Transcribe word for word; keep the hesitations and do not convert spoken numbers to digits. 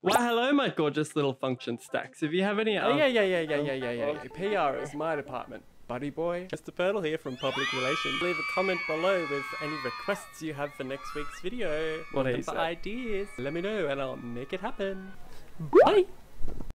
Well, hello, my gorgeous little function stacks. If you have any... Oh, yeah, yeah, yeah, yeah, yeah, yeah, yeah. P R is my department. Buddy boy. Mister Purtle here from Public Relations. Leave a comment below with any requests you have for next week's video. What or he for said. ideas. Let me know and I'll make it happen. Bye!